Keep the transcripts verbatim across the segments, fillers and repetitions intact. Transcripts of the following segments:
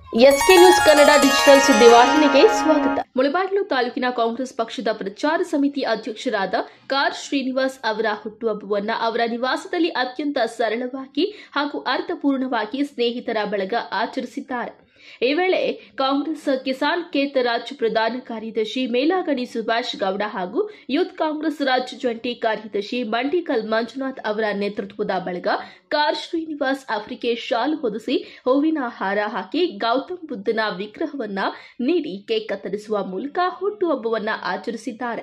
S K news Kannada digital ಸುದ್ದಿವಾಹಿನಿಗೆ ಸ್ವಾಗತ. ಮುಳಬಾಗಿಲು ತಾಲೂಕಿನ ಕಾಂಗ್ರೆಸ್ ಪಕ್ಷದ ಪ್ರಚಾರ ಸಮಿತಿ ಅಧ್ಯಕ್ಷರಾದ ಕಾರ್ ಶ್ರೀನಿವಾಸ್ ಅವರ ಹುಟ್ಟುಹಬ್ಬವನ್ನು ಅವರ ನಿವಾಸದಲ್ಲಿ ಅತ್ಯಂತ ಸರಳವಾಗಿ ಹಾಗೂ ಅರ್ಥಪೂರ್ಣವಾಗಿ ಸ್ನೇಹಿತರ ಬಳಗ ಆಚರಿಸಿದ್ದಾರೆ. ಈ ವೇಳೆ ಕಾಂಗ್ರೆಸ್ ಕಿಸಾನ್ ಖೇತ್ ರಾಜ್ಯ ಪ್ರಧಾನ ಕಾರ್ಯದರ್ಶಿ ಮೇಲಾಗಣಿ ಸುಭಾಷ್ ಗೌಡ ಹಾಗೂ ಯೂತ್ ಕಾಂಗ್ರೆಸ್ ರಾಜ್ಯ ಜಂಟಿ ಕಾರ್ಯದರ್ಶಿ ಮಂಡಿಕಲ್ ಮಂಜುನಾಥ್ ಅವರ ನೇತೃತ್ವದ ಬಳಗ ಕಾರ್ ಶ್ರೀನಿವಾಸ್ ಅವರಿಗೆ ಶಾಲು ಹೊದಿಸಿ ಹೂವಿನ ಹಾರ ಹಾಕಿ ಗೌತಮ್ ಬುದ್ಧನ ವಿಗ್ರಹವನ್ನ ನೀಡಿ ಕೇಕ್ ಕತ್ತರಿಸುವ ಮೂಲಕ ಹುಟ್ಟುಹಬ್ಬವನ್ನು ಆಚರಿಸಿದ್ದಾರೆ.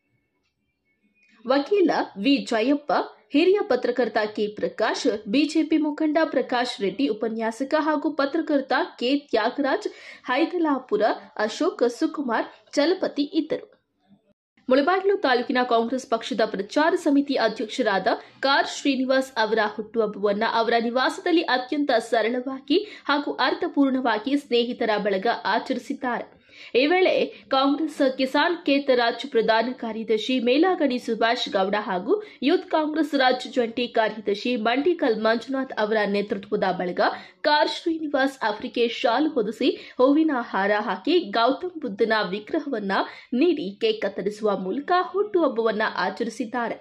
ವಕೀಲ ವಿ ಜಯಪ್ಪ, ಹಿರಿಯ ಪತ್ರಕರ್ತ ಕೆ ಪ್ರಕಾಶ್, ಬಿಜೆಪಿ ಮುಖಂಡ ಪ್ರಕಾಶ್ ರೆಡ್ಡಿ, ಉಪನ್ಯಾಸಕ ಹಾಗೂ ಪತ್ರಕರ್ತ ಕೆ ತ್ಯಾಗರಾಜ್, ಹೈದಲಾಪುರ ಅಶೋಕ್, ಸುಕುಮಾರ್, ಚಲಪತಿ ಇದ್ದರು. ಮುಳಬಾಗಿಲು ತಾಲೂಕಿನ ಕಾಂಗ್ರೆಸ್ ಪಕ್ಷದ ಪ್ರಚಾರ ಸಮಿತಿ ಅಧ್ಯಕ್ಷರಾದ ಕಾರ್ ಶ್ರೀನಿವಾಸ್ ಅವರ ಹುಟ್ಟುಹಬ್ಬವನ್ನು ಅವರ ನಿವಾಸದಲ್ಲಿ ಅತ್ಯಂತ ಸರಳವಾಗಿ ಹಾಗೂ ಅರ್ಥಪೂರ್ಣವಾಗಿ ಸ್ನೇಹಿತರ ಬಳಗ ಆಚರಿಸಿದ್ದಾರೆ. ಈ ವೇಳೆ ಕಾಂಗ್ರೆಸ್ ಕಿಸಾನ್ ಖೇತ್ ರಾಜ್ಯ ಪ್ರಧಾನ ಕಾರ್ಯದರ್ಶಿ ಮೇಲಾಗಣಿ ಸುಭಾಷ್ ಗೌಡ ಹಾಗೂ ಯೂತ್ ಕಾಂಗ್ರೆಸ್ ರಾಜ್ಯ ಜಂಟಿ ಕಾರ್ಯದರ್ಶಿ ಮಂಡಿಕಲ್ ಮಂಜುನಾಥ್ ಅವರ ನೇತೃತ್ವದ ಬಳಗ ಕಾರ್ ಶ್ರೀನಿವಾಸ್ ಅವರಿಗೆ ಶಾಲು ಹೊದಿಸಿ ಹೂವಿನ ಹಾರ ಹಾಕಿ ಗೌತಮ್ ಬುದ್ಧನ ವಿಗ್ರಹವನ್ನ ನೀಡಿ ಕೇಕ್ ಕತ್ತರಿಸುವ ಮೂಲಕ ಹುಟ್ಟುಹಬ್ಬವನ್ನು ಆಚರಿಸಿದ್ದಾರೆ.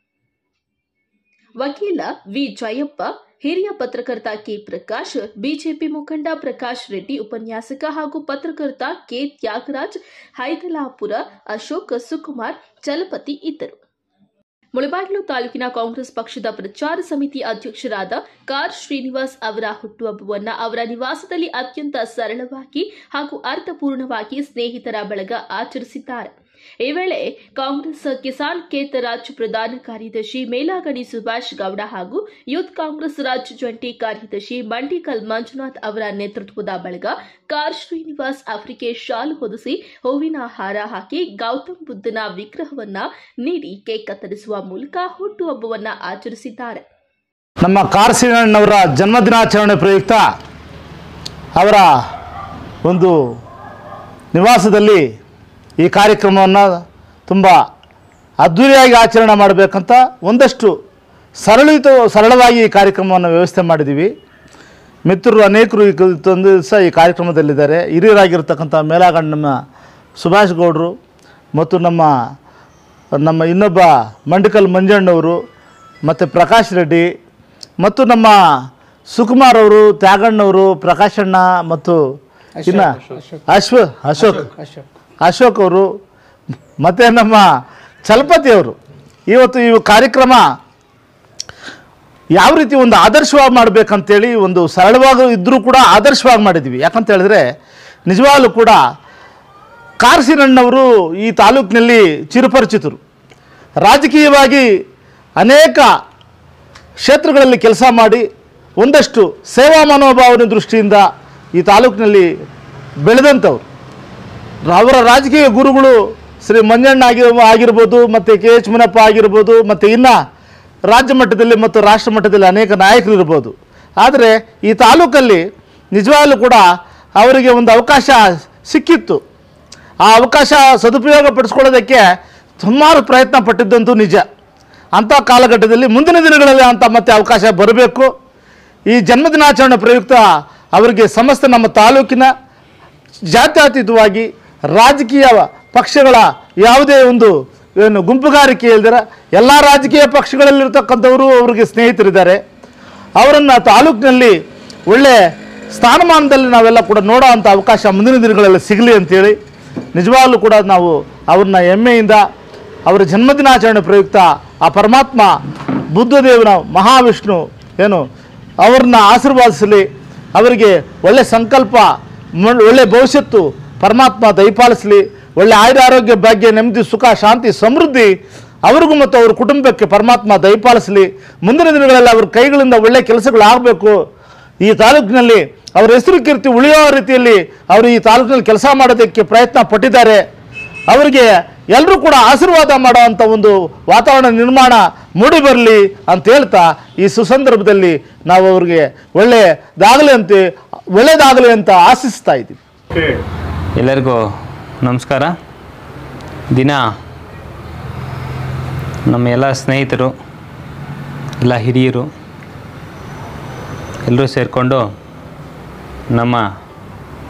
ವಕೀಲ ವಿ ಜಯಪ್ಪ, ಹಿರಿಯ ಪತ್ರಕರ್ತ ಕೆ ಪ್ರಕಾಶ್, ಬಿಜೆಪಿ ಮುಖಂಡ ಪ್ರಕಾಶ್ ರೆಡ್ಡಿ, ಉಪನ್ಯಾಸಕ ಹಾಗೂ ಪತ್ರಕರ್ತ ಕೆ ತ್ಯಾಗರಾಜ್, ಹೈದಲಾಪುರ ಅಶೋಕ್, ಸುಕುಮಾರ್, ಚಲಪತಿ ಇದ್ದರು. ಮುಳಬಾಗಿಲು ತಾಲೂಕಿನ ಕಾಂಗ್ರೆಸ್ ಪಕ್ಷದ ಪ್ರಚಾರ ಸಮಿತಿ ಅಧ್ಯಕ್ಷರಾದ ಕಾರ್ ಶ್ರೀನಿವಾಸ್ ಅವರ ಹುಟ್ಟುಹಬ್ಬವನ್ನು ಅವರ ನಿವಾಸದಲ್ಲಿ ಅತ್ಯಂತ ಸರಳವಾಗಿ ಹಾಗೂ ಅರ್ಥಪೂರ್ಣವಾಗಿ ಸ್ನೇಹಿತರ ಬಳಗ ಆಚರಿಸಿದ್ದಾರೆ. ಈ ವೇಳೆ ಕಾಂಗ್ರೆಸ್ ಕಿಸಾನ್ ಖೇತ್ ರಾಜ್ಯ ಪ್ರಧಾನ ಕಾರ್ಯದರ್ಶಿ ಮೇಲಾಗಣಿ ಸುಭಾಷ್ ಗೌಡ ಹಾಗೂ ಯೂತ್ ಕಾಂಗ್ರೆಸ್ ರಾಜ್ಯ ಜಂಟಿ ಕಾರ್ಯದರ್ಶಿ ಮಂಡಿಕಲ್ ಮಂಜುನಾಥ್ ಅವರ ನೇತೃತ್ವದ ಬಳಗ ಕಾರ್ ಶ್ರೀನಿವಾಸ್ ಅವರಿಗೆ ಶಾಲು ಹೊದಿಸಿ ಹೂವಿನ ಹಾರ ಹಾಕಿ ಗೌತಮ್ ಬುದ್ಧನ ವಿಗ್ರಹವನ್ನ ನೀಡಿ ಕೇಕ್ ಕತ್ತರಿಸುವ ಮೂಲಕ ಹುಟ್ಟುಹಬ್ಬವನ್ನು ಆಚರಿಸಿದ್ದಾರೆ. ನಮ್ಮ ಕಾರ್ ಶ್ರೀನಣ್ಣವರ ಜನ್ಮದಿನಾಚರಣೆ ಪ್ರಯುಕ್ತ ಅವರ ಒಂದು ನಿವಾಸದಲ್ಲಿ ಈ ಕಾರ್ಯಕ್ರಮವನ್ನು ತುಂಬ ಅದ್ಧೂರಿಯಾಗಿ ಆಚರಣೆ ಮಾಡಬೇಕಂತ ಒಂದಷ್ಟು ಸರಳಿತ ಸರಳವಾಗಿ ಈ ಕಾರ್ಯಕ್ರಮವನ್ನು ವ್ಯವಸ್ಥೆ ಮಾಡಿದ್ದೀವಿ. ಮಿತ್ರರು ಅನೇಕರು ಒಂದು ದಿವಸ ಈ ಕಾರ್ಯಕ್ರಮದಲ್ಲಿದ್ದಾರೆ. ಹಿರಿಯರಾಗಿರ್ತಕ್ಕಂಥ ಮೇಲಾಗಣ್ಣ ನಮ್ಮ ಸುಭಾಷ್ ಗೌಡರು ಮತ್ತು ನಮ್ಮ ನಮ್ಮ ಇನ್ನೊಬ್ಬ ಮಂಡಿಕಲ್ ಮಂಜಣ್ಣವರು ಮತ್ತು ಪ್ರಕಾಶ್ ರೆಡ್ಡಿ ಮತ್ತು ನಮ್ಮ ಸುಕುಮಾರ್ ಅವರು, ತ್ಯಾಗಣ್ಣವರು, ಪ್ರಕಾಶಣ್ಣ ಮತ್ತು ಇನ್ನು ಅಶ್ವ ಅಶೋಕ್ ಅಶೋಕ್ ಅವರು ಮತ್ತು ನಮ್ಮ ಚಲಪತಿ ಅವರು ಇವತ್ತು ಈ ಕಾರ್ಯಕ್ರಮ ಯಾವ ರೀತಿ ಒಂದು ಆದರ್ಶವಾಗಿ ಮಾಡಬೇಕಂತೇಳಿ ಒಂದು ಸರಳವಾಗಿ ಇದ್ದರೂ ಕೂಡ ಆದರ್ಶವಾಗಿ ಮಾಡಿದ್ದೀವಿ. ಯಾಕಂತ ಹೇಳಿದ್ರೆ ನಿಜವಾಗಲೂ ಕೂಡ ಕಾರ್ ಶ್ರೀನಣ್ಣವರು ಈ ತಾಲೂಕಿನಲ್ಲಿ ಚಿರಪರಿಚಿತರು. ರಾಜಕೀಯವಾಗಿ ಅನೇಕ ಕ್ಷೇತ್ರಗಳಲ್ಲಿ ಕೆಲಸ ಮಾಡಿ ಒಂದಷ್ಟು ಸೇವಾ ಮನೋಭಾವನೆ ದೃಷ್ಟಿಯಿಂದ ಈ ತಾಲೂಕಿನಲ್ಲಿ ಬೆಳೆದಂಥವ್ರು. ಅವರ ರಾಜಕೀಯ ಗುರುಗಳು ಶ್ರೀ ಮಂಜಣ್ಣ ಆಗಿ ಆಗಿರ್ಬೋದು ಮತ್ತು ಕೆ ಎಚ್ ಮುನಪ್ಪ ಆಗಿರ್ಬೋದು ಮತ್ತು ಇನ್ನು ರಾಜ್ಯ ಮಟ್ಟದಲ್ಲಿ ಮತ್ತು ರಾಷ್ಟ್ರ ಮಟ್ಟದಲ್ಲಿ ಅನೇಕ ನಾಯಕರು ಇರ್ಬೋದು. ಆದರೆ ಈ ತಾಲೂಕಲ್ಲಿ ನಿಜವಾಗಲೂ ಕೂಡ ಅವರಿಗೆ ಒಂದು ಅವಕಾಶ ಸಿಕ್ಕಿತ್ತು. ಆ ಅವಕಾಶ ಸದುಪಯೋಗ ಪಡಿಸ್ಕೊಳ್ಳೋದಕ್ಕೆ ಸುಮಾರು ಪ್ರಯತ್ನ ಪಟ್ಟಿದ್ದಂತೂ ನಿಜ. ಅಂಥ ಕಾಲಘಟ್ಟದಲ್ಲಿ ಮುಂದಿನ ದಿನಗಳಲ್ಲಿ ಅಂಥ ಮತ್ತೆ ಅವಕಾಶ ಬರಬೇಕು. ಈ ಜನ್ಮದಿನಾಚರಣೆ ಪ್ರಯುಕ್ತ ಅವರಿಗೆ ಸಮಸ್ತ ನಮ್ಮ ತಾಲೂಕಿನ ಜಾತ್ಯತೀತವಾಗಿ ರಾಜಕೀಯ ಪಕ್ಷಗಳ ಯಾವುದೇ ಒಂದು ಏನು ಗುಂಪುಗಾರಿಕೆ ಇಲ್ದಿರ ಎಲ್ಲ ರಾಜಕೀಯ ಪಕ್ಷಗಳಲ್ಲಿರ್ತಕ್ಕಂಥವರು ಅವರಿಗೆ ಸ್ನೇಹಿತರಿದ್ದಾರೆ. ಅವರನ್ನು ತಾಲೂಕಿನಲ್ಲಿ ಒಳ್ಳೆ ಸ್ಥಾನಮಾನದಲ್ಲಿ ನಾವೆಲ್ಲ ಕೂಡ ನೋಡೋ ಅಂಥ ಅವಕಾಶ ಮುಂದಿನ ದಿನಗಳಲ್ಲಿ ಸಿಗಲಿ ಅಂತೇಳಿ ನಿಜವಾಗಲೂ ಕೂಡ ನಾವು ಅವ್ರನ್ನ ಹೆಮ್ಮೆಯಿಂದ ಅವರ ಜನ್ಮದಿನಾಚರಣೆ ಪ್ರಯುಕ್ತ ಆ ಪರಮಾತ್ಮ ಬುದ್ಧದೇವನ ಮಹಾವಿಷ್ಣು ಏನು ಅವ್ರನ್ನ ಆಶೀರ್ವಾದಿಸಲಿ, ಅವರಿಗೆ ಒಳ್ಳೆ ಸಂಕಲ್ಪ, ಒಳ್ಳೆ ಭವಿಷ್ಯತ್ತು ಪರಮಾತ್ಮ ದಯಪಾಲಿಸಲಿ, ಒಳ್ಳೆ ಆಯುರ ಆರೋಗ್ಯ ಭಾಗ್ಯ ನೆಮ್ಮದಿ ಸುಖ ಶಾಂತಿ ಸಮೃದ್ಧಿ ಅವ್ರಿಗೂ ಮತ್ತು ಅವ್ರ ಕುಟುಂಬಕ್ಕೆ ಪರಮಾತ್ಮ ದಯಪಾಲಿಸಲಿ. ಮುಂದಿನ ದಿನಗಳಲ್ಲಿ ಅವ್ರ ಕೈಗಳಿಂದ ಒಳ್ಳೆ ಕೆಲಸಗಳು ಆಗಬೇಕು. ಈ ತಾಲೂಕಿನಲ್ಲಿ ಅವರ ಹೆಸರು ಕೀರ್ತಿ ಉಳಿಯೋ ರೀತಿಯಲ್ಲಿ ಅವರು ಈ ತಾಲೂಕಿನಲ್ಲಿ ಕೆಲಸ ಮಾಡೋದಕ್ಕೆ ಪ್ರಯತ್ನ ಪಟ್ಟಿದ್ದಾರೆ. ಅವರಿಗೆ ಎಲ್ಲರೂ ಕೂಡ ಆಶೀರ್ವಾದ ಮಾಡುವಂಥ ಒಂದು ವಾತಾವರಣ ನಿರ್ಮಾಣ ಮೂಡಿ ಬರಲಿ ಅಂತ ಹೇಳ್ತಾ ಈ ಸುಸಂದರ್ಭದಲ್ಲಿ ನಾವು ಅವ್ರಿಗೆ ಒಳ್ಳೆಯದಾಗಲಿ ಅಂತ ಒಳ್ಳೆಯದಾಗಲಿ ಅಂತ ಆಶಿಸ್ತಾ ಇದ್ದೀವಿ. ಎಲ್ಲರಿಗೂ ನಮಸ್ಕಾರ. ದಿನ ನಮ್ಮ ಎಲ್ಲ ಸ್ನೇಹಿತರು, ಎಲ್ಲ ಹಿರಿಯರು ಎಲ್ಲರೂ ಸೇರಿಕೊಂಡು ನಮ್ಮ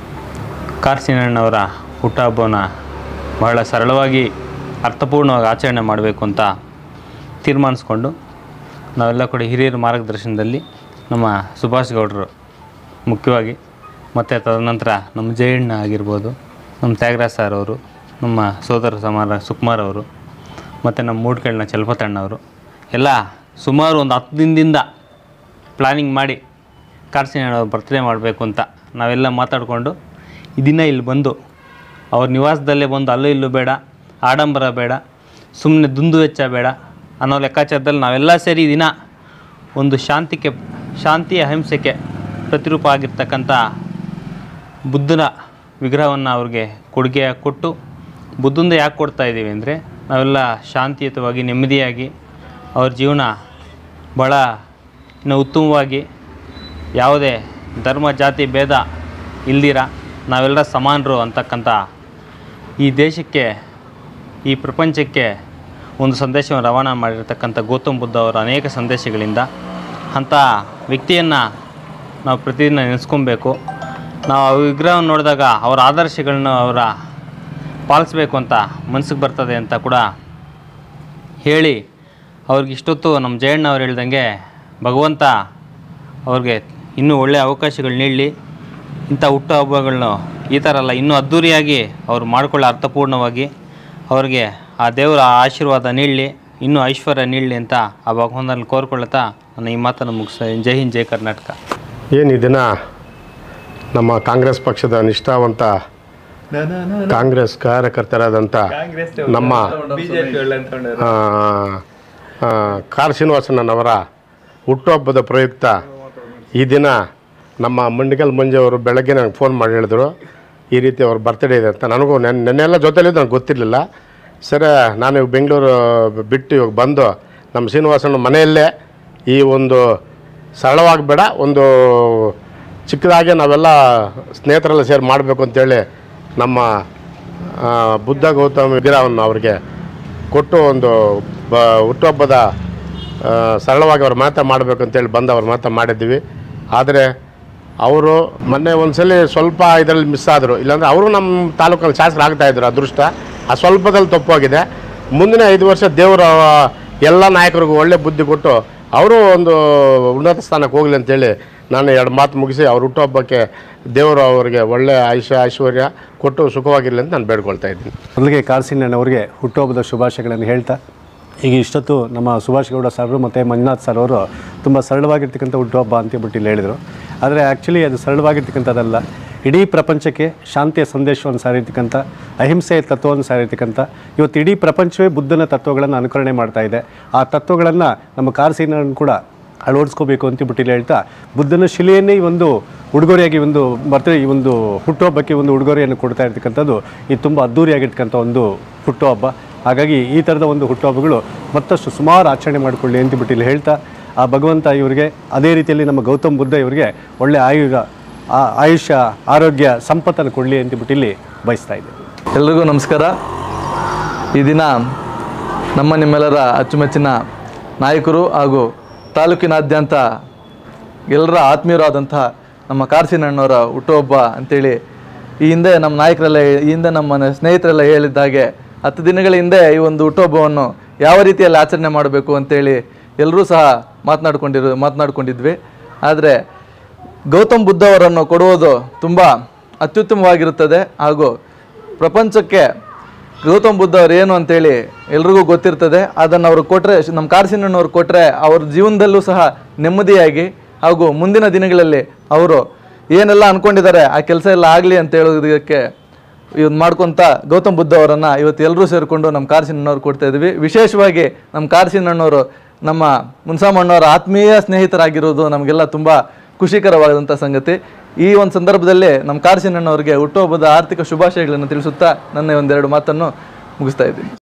ಕಾರ್ಸಿನಣ್ಣವರ ಹುಟ್ಟುಹಬ್ಬವನ್ನು ಬಹಳ ಸರಳವಾಗಿ ಅರ್ಥಪೂರ್ಣವಾಗಿ ಆಚರಣೆ ಮಾಡಬೇಕು ಅಂತ ತೀರ್ಮಾನಿಸ್ಕೊಂಡು ನಾವೆಲ್ಲ ಕೂಡ ಹಿರಿಯರ ಮಾರ್ಗದರ್ಶನದಲ್ಲಿ ನಮ್ಮ ಸುಭಾಷ್ ಗೌಡರು ಮುಖ್ಯವಾಗಿ ಮತ್ತು ತದನಂತರ ನಮ್ಮ ಜಯಣ್ಣ ಆಗಿರ್ಬೋದು, ನಮ್ಮ ತ್ಯಾಗರಾಜ್ ಸರ್ ಅವರು, ನಮ್ಮ ಸೋದರ ಸಮಾರ ಸುಕುಮಾರ್ ಅವರು ಮತ್ತು ನಮ್ಮ ಮೂಡ್ಕಳ್ನ ಚಲಪತಣ್ಣವರು ಎಲ್ಲ ಸುಮಾರು ಒಂದು ಹತ್ತು ದಿನದಿಂದ ಪ್ಲ್ಯಾನಿಂಗ್ ಮಾಡಿ ಕಾರ್ಸಿನಣ್ಣವ್ರ ಬರ್ತ್ಡೇ ಮಾಡಬೇಕು ಅಂತ ನಾವೆಲ್ಲ ಮಾತಾಡಿಕೊಂಡು ಈ ದಿನ ಇಲ್ಲಿ ಬಂದು ಅವ್ರ ನಿವಾಸದಲ್ಲೇ ಬಂದು ಅಲ್ಲೂ ಇಲ್ಲೂ ಬೇಡ, ಆಡಂಬರ ಬೇಡ, ಸುಮ್ಮನೆ ದುಂದು ವೆಚ್ಚ ಬೇಡ ಅನ್ನೋ ಲೆಕ್ಕಾಚಾರದಲ್ಲಿ ನಾವೆಲ್ಲ ಸೇರಿ ಈ ದಿನ ಒಂದು ಶಾಂತಿಗೆ ಶಾಂತಿ ಅಹಿಂಸೆಗೆ ಪ್ರತಿರೂಪ ಆಗಿರ್ತಕ್ಕಂಥ ಬುದ್ಧನ ವಿಗ್ರಹವನ್ನು ಅವ್ರಿಗೆ ಕೊಡುಗೆಯಾಗಿ ಕೊಟ್ಟು, ಬುದ್ಧಂದ ಯಾಕೆ ಕೊಡ್ತಾ ಇದ್ದೀವಿ ಅಂದರೆ ನಾವೆಲ್ಲ ಶಾಂತಿಯುತವಾಗಿ ನೆಮ್ಮದಿಯಾಗಿ ಅವ್ರ ಜೀವನ ಭಾಳ ಇನ್ನು ಉತ್ತಮವಾಗಿ ಯಾವುದೇ ಧರ್ಮ ಜಾತಿ ಭೇದ ಇಲ್ದಿರ ನಾವೆಲ್ಲ ಸಮಾನರು ಅಂತಕ್ಕಂಥ ಈ ದೇಶಕ್ಕೆ ಈ ಪ್ರಪಂಚಕ್ಕೆ ಒಂದು ಸಂದೇಶವನ್ನು ರವಾನೆ ಮಾಡಿರ್ತಕ್ಕಂಥ ಗೌತಮ್ ಬುದ್ಧ ಅವರ ಅನೇಕ ಸಂದೇಶಗಳಿಂದ ಅಂಥ ವ್ಯಕ್ತಿಯನ್ನು ನಾವು ಪ್ರತಿದಿನ ನೆನೆಸ್ಕೊಬೇಕು. ನಾವು ಆ ವಿಗ್ರಹವನ್ನು ನೋಡಿದಾಗ ಅವರ ಆದರ್ಶಗಳನ್ನ ಅವರ ಪಾಲಿಸ್ಬೇಕು ಅಂತ ಮನಸ್ಸಿಗೆ ಬರ್ತದೆ ಅಂತ ಕೂಡ ಹೇಳಿ, ಅವ್ರಿಗೆ ಇಷ್ಟೊತ್ತು ನಮ್ಮ ಜಯಣ್ಣ ಅವ್ರು ಹೇಳ್ದಂಗೆ ಭಗವಂತ ಅವ್ರಿಗೆ ಇನ್ನೂ ಒಳ್ಳೆಯ ಅವಕಾಶಗಳು ನೀಡಲಿ. ಇಂಥ ಹುಟ್ಟುಹಬ್ಬಗಳನ್ನು ಈ ಥರ ಅಲ್ಲ, ಇನ್ನೂ ಅದ್ಧೂರಿಯಾಗಿ ಅವರು ಮಾಡಿಕೊಳ್ಳೋ ಅರ್ಥಪೂರ್ಣವಾಗಿ ಅವ್ರಿಗೆ ಆ ದೇವರ ಆಶೀರ್ವಾದ ನೀಡಲಿ, ಇನ್ನೂ ಐಶ್ವರ್ಯ ನೀಡಲಿ ಅಂತ ಆ ಭಗವಂತನಲ್ಲಿ ಕೋರ್ಕೊಳ್ಳುತ್ತಾ ನನ್ನ ಈ ಮಾತನ್ನು ಮುಗಿಸ್ತಾ. ಜೈ ಹಿಂದ್, ಜೈ ಕರ್ನಾಟಕ. ಏನು ಈ ದಿನ ನಮ್ಮ ಕಾಂಗ್ರೆಸ್ ಪಕ್ಷದ ನಿಷ್ಠಾವಂತ ಕಾಂಗ್ರೆಸ್ ಕಾರ್ಯಕರ್ತರಾದಂಥ ನಮ್ಮ ಕಾರ್ ಶ್ರೀನಿವಾಸಣ್ಣನವರ ಹುಟ್ಟುಹಬ್ಬದ ಪ್ರಯುಕ್ತ ಈ ದಿನ ನಮ್ಮ ಮಂಡಿಕಲ್ ಮಂಜು ಅವರು ಬೆಳಗ್ಗೆ ನನಗೆ ಫೋನ್ ಮಾಡಿ ಹೇಳಿದ್ರು ಈ ರೀತಿ ಅವ್ರ ಬರ್ತ್ಡೇ ಇದೆ ಅಂತ. ನನಗೂ ನೆನ್ನೆ ನೆನ್ನೆಲ್ಲ ಜೊತೆಲಿದ್ದು ನನಗೆ ಗೊತ್ತಿರಲಿಲ್ಲ. ಸರಿ, ನಾನು ಬೆಂಗಳೂರು ಬಿಟ್ಟು ಇವಾಗ ಬಂದು ನಮ್ಮ ಶ್ರೀನಿವಾಸಣ್ಣ ಮನೆಯಲ್ಲೇ ಈ ಒಂದು ಸರಳವಾಗಿ ಬೇಡ, ಒಂದು ಚಿಕ್ಕದಾಗೆ ನಾವೆಲ್ಲ ಸ್ನೇಹಿತರೆಲ್ಲ ಸೇರಿ ಮಾಡಬೇಕು ಅಂತೇಳಿ ನಮ್ಮ ಬುದ್ಧ ಗೌತಮ ವಿಗ್ರಹವನ್ನು ಅವ್ರಿಗೆ ಕೊಟ್ಟು ಒಂದು ಬ ಹುಟ್ಟುಹಬ್ಬದ ಸರಳವಾಗಿ ಅವ್ರ ಮಾತಾ ಮಾಡಬೇಕು ಅಂತೇಳಿ ಬಂದು ಅವ್ರ ಮಾತಾ ಮಾಡಿದ್ದೀವಿ. ಆದರೆ ಅವರು ಮೊನ್ನೆ ಒಂದ್ಸಲಿ ಸ್ವಲ್ಪ ಇದರಲ್ಲಿ ಮಿಸ್ ಆದರು, ಇಲ್ಲಾಂದರೆ ಅವರು ನಮ್ಮ ತಾಲೂಕಲ್ಲಿ ಶಾಸಕರಾಗ್ತಾಯಿದ್ರು. ಅದೃಷ್ಟ ಆ ಸ್ವಲ್ಪದಲ್ಲಿ ತಪ್ಪೋಗಿದೆ. ಮುಂದಿನ ಐದು ವರ್ಷ ದೇವರ ಎಲ್ಲ ನಾಯಕರಿಗೂ ಒಳ್ಳೆ ಬುದ್ಧಿ ಕೊಟ್ಟು ಅವರು ಒಂದು ಉನ್ನತ ಸ್ಥಾನಕ್ಕೆ ಹೋಗಲಿ ಅಂತೇಳಿ ನಾನು ಎರಡು ಮಾತು ಮುಗಿಸಿ ಅವ್ರ ಹುಟ್ಟುಹಬ್ಬಕ್ಕೆ ದೇವರು ಅವರಿಗೆ ಒಳ್ಳೆ ಆಯುಷ್ಯ ಐಶ್ವರ್ಯ ಕೊಟ್ಟು ಸುಖವಾಗಿರಲಿ ಅಂತ ನಾನು ಬೇಡ್ಕೊಳ್ತಾ ಇದ್ದೀನಿ. ಮೊದಲಿಗೆ ಕಾರ್ಸಿನಣ್ಣವರಿಗೆ ಹುಟ್ಟುಹಬ್ಬದ ಶುಭಾಶಯಗಳನ್ನು ಹೇಳ್ತಾ, ಈಗ ಇಷ್ಟೊತ್ತು ನಮ್ಮ ಸುಭಾಷ್ ಗೌಡ ಸರ್ ಮತ್ತು ಮಂಜುನಾಥ್ ಸರ್ ಅವರು ತುಂಬ ಸರಳವಾಗಿರ್ತಕ್ಕಂಥ ಹುಟ್ಟುಹಬ್ಬ ಅಂತೇಳ್ಬಿಟ್ಟು ಇಲ್ಲಿ ಹೇಳಿದರು. ಆದರೆ ಆ್ಯಕ್ಚುಲಿ ಅದು ಸರಳವಾಗಿರ್ತಕ್ಕಂಥದ್ದಲ್ಲ. ಇಡೀ ಪ್ರಪಂಚಕ್ಕೆ ಶಾಂತಿಯ ಸಂದೇಶವನ್ನು ಸಾರಿರ್ತಕ್ಕಂಥ, ಅಹಿಂಸೆಯ ತತ್ವವನ್ನು ಸಾರಿರ್ತಕ್ಕಂಥ, ಇವತ್ತು ಇಡೀ ಪ್ರಪಂಚವೇ ಬುದ್ಧನ ತತ್ವಗಳನ್ನು ಅನುಕರಣೆ ಮಾಡ್ತಾ ಇದೆ. ಆ ತತ್ವಗಳನ್ನು ನಮ್ಮ ಕಾರ್ಸಿನಣ್ಣನ ಕೂಡ ಅಳವಡಿಸ್ಕೋಬೇಕು ಅಂತೇಳ್ಬಿಟ್ಟು ಇಲ್ಲಿ ಹೇಳ್ತಾ, ಬುದ್ಧನ ಶಿಲೆಯನ್ನೇ ಈ ಒಂದು ಉಡುಗೊರೆಯಾಗಿ ಒಂದು ಬರ್ತ್ಡೇ ಈ ಒಂದು ಹುಟ್ಟುಹಬ್ಬಕ್ಕೆ ಒಂದು ಉಡುಗೊರೆಯನ್ನು ಕೊಡ್ತಾ ಇರ್ತಕ್ಕಂಥದ್ದು ಇದು ತುಂಬ ಅದ್ಧೂರಿಯಾಗಿರ್ತಕ್ಕಂಥ ಒಂದು ಹುಟ್ಟುಹಬ್ಬ. ಹಾಗಾಗಿ ಈ ಥರದ ಒಂದು ಹುಟ್ಟುಹಬ್ಬಗಳು ಮತ್ತಷ್ಟು ಸುಮಾರು ಆಚರಣೆ ಮಾಡಿಕೊಳ್ಳಿ ಅಂತೇಳ್ಬಿಟ್ಟು ಇಲ್ಲಿ ಹೇಳ್ತಾ, ಆ ಭಗವಂತ ಇವರಿಗೆ ಅದೇ ರೀತಿಯಲ್ಲಿ ನಮ್ಮ ಗೌತಮ್ ಬುದ್ಧ ಇವರಿಗೆ ಒಳ್ಳೆಯ ಆಯುಗ ಆಯುಷ್ಯ ಆರೋಗ್ಯ ಸಂಪತ್ತನ್ನು ಕೊಡಲಿ ಅಂತೇಳ್ಬಿಟ್ಟು ಇಲ್ಲಿ ಬಯಸ್ತಾ ಇದೆ. ಎಲ್ರಿಗೂ ನಮಸ್ಕಾರ. ಈ ದಿನ ನಮ್ಮ ನಿಮ್ಮೆಲ್ಲರ ಅಚ್ಚುಮೆಚ್ಚಿನ ನಾಯಕರು ಹಾಗೂ ತಾಲೂಕಿನಾದ್ಯಂತ ಎಲ್ಲರ ಆತ್ಮೀಯರಾದಂಥ ನಮ್ಮ ಕಾರ್ಸಿನಣ್ಣವರ ಹುಟ್ಟುಹಬ್ಬ ಅಂಥೇಳಿ ಈ ಹಿಂದೆ ನಮ್ಮ ನಾಯಕರೆಲ್ಲ ಈ ಹಿಂದೆ ನಮ್ಮ ಸ್ನೇಹಿತರೆಲ್ಲ ಹೇಳಿದ್ದಾಗೆ ಹತ್ತು ದಿನಗಳ ಹಿಂದೆ ಈ ಒಂದು ಹುಟ್ಟುಹಬ್ಬವನ್ನು ಯಾವ ರೀತಿಯಲ್ಲಿ ಆಚರಣೆ ಮಾಡಬೇಕು ಅಂತೇಳಿ ಎಲ್ಲರೂ ಸಹ ಮಾತನಾಡ್ಕೊಂಡಿರೋ ಮಾತನಾಡ್ಕೊಂಡಿದ್ವಿ. ಆದರೆ ಗೌತಮ್ ಬುದ್ಧ ಅವರನ್ನು ಕೊಡುವುದು ತುಂಬ ಅತ್ಯುತ್ತಮವಾಗಿರುತ್ತದೆ ಹಾಗೂ ಪ್ರಪಂಚಕ್ಕೆ ಗೌತಮ್ ಬುದ್ಧ ಅವರು ಏನು ಅಂತೇಳಿ ಎಲ್ರಿಗೂ ಗೊತ್ತಿರ್ತದೆ. ಅದನ್ನು ಅವರು ಕೊಟ್ಟರೆ, ನಮ್ಮ ಕಾರ್ಸಿನಣ್ಣವ್ರು ಕೊಟ್ಟರೆ ಅವ್ರ ಜೀವನದಲ್ಲೂ ಸಹ ನೆಮ್ಮದಿಯಾಗಿ ಹಾಗೂ ಮುಂದಿನ ದಿನಗಳಲ್ಲಿ ಅವರು ಏನೆಲ್ಲ ಅಂದ್ಕೊಂಡಿದ್ದಾರೆ ಆ ಕೆಲಸ ಎಲ್ಲ ಆಗಲಿ ಅಂತ ಹೇಳೋದಕ್ಕೆ ಇವತ್ತು ಮಾಡ್ಕೊತ ಗೌತಮ್ ಬುದ್ಧ ಅವರನ್ನು ಇವತ್ತು ಎಲ್ಲರೂ ಸೇರಿಕೊಂಡು ನಮ್ಮ ಕಾರ್ಸಿನಣ್ಣವ್ರು ಕೊಡ್ತಾ ಇದ್ವಿ. ವಿಶೇಷವಾಗಿ ನಮ್ಮ ಕಾರ್ಸಿನಣ್ಣವರು ನಮ್ಮ ಮುನ್ಸಾಮಣ್ಣವರ ಆತ್ಮೀಯ ಸ್ನೇಹಿತರಾಗಿರೋದು ನಮಗೆಲ್ಲ ತುಂಬ ಖುಷಿಕರವಾದಂಥ ಸಂಗತಿ. ಈ ಒಂದು ಸಂದರ್ಭದಲ್ಲಿ ನಮ್ಮ ಕಾರ್ಸಿನಣ್ಣವರಿಗೆ ಹುಟ್ಟುಹಬ್ಬದ ಆರ್ಥಿಕ ಶುಭಾಶಯಗಳನ್ನು ತಿಳಿಸುತ್ತಾ ನನ್ನ ಒಂದೆರಡು ಮಾತನ್ನು ಮುಗಿಸ್ತಾ ಇದ್ದೀನಿ.